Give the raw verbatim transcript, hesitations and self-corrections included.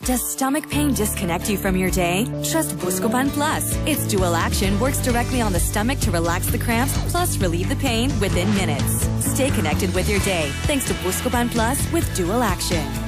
Does stomach pain disconnect you from your day? Trust Buscopan Plus. Its dual action works directly on the stomach to relax the cramps, plus relieve the pain within minutes. Stay connected with your day thanks to Buscopan Plus with dual action.